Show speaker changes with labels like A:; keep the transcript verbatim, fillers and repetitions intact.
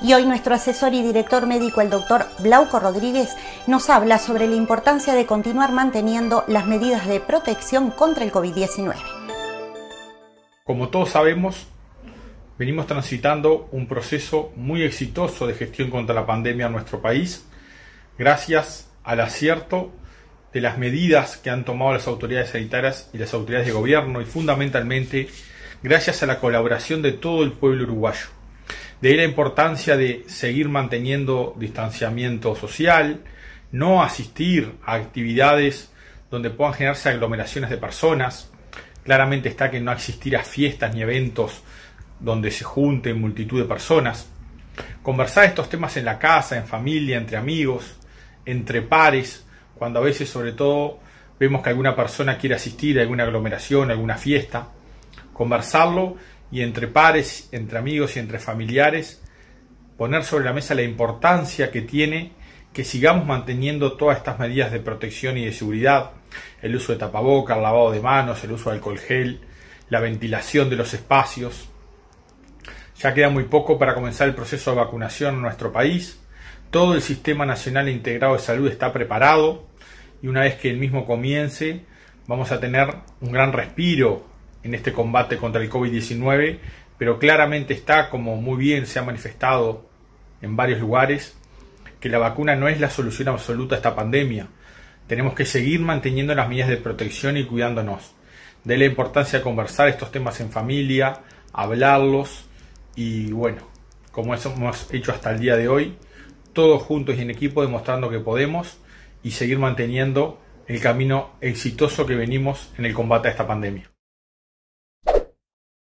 A: Y hoy nuestro asesor y director médico, el doctor Glauco Rodríguez, nos habla sobre la importancia de continuar manteniendo las medidas de protección contra el COVID diecinueve.
B: Como todos sabemos, venimos transitando un proceso muy exitoso de gestión contra la pandemia en nuestro país, gracias al acierto de las medidas que han tomado las autoridades sanitarias y las autoridades de gobierno, y fundamentalmente gracias a la colaboración de todo el pueblo uruguayo. De ahí la importancia de seguir manteniendo distanciamiento social, no asistir a actividades donde puedan generarse aglomeraciones de personas. Claramente está que no asistir a fiestas ni eventos donde se junten multitud de personas. Conversar estos temas en la casa, en familia, entre amigos, entre pares, cuando a veces sobre todo vemos que alguna persona quiere asistir a alguna aglomeración, a alguna fiesta. Conversarlo y entre pares, entre amigos y entre familiares, poner sobre la mesa la importancia que tiene que sigamos manteniendo todas estas medidas de protección y de seguridad, el uso de tapabocas, el lavado de manos, el uso de alcohol gel, la ventilación de los espacios. Ya queda muy poco para comenzar el proceso de vacunación en nuestro país. Todo el Sistema Nacional Integrado de Salud está preparado y una vez que el mismo comience vamos a tener un gran respiro en este combate contra el COVID diecinueve, pero claramente está, como muy bien se ha manifestado en varios lugares, que la vacuna no es la solución absoluta a esta pandemia. Tenemos que seguir manteniendo las medidas de protección y cuidándonos. De la importancia de conversar estos temas en familia, hablarlos y bueno, como eso hemos hecho hasta el día de hoy, todos juntos y en equipo demostrando que podemos y seguir manteniendo el camino exitoso que venimos en el combate a esta pandemia.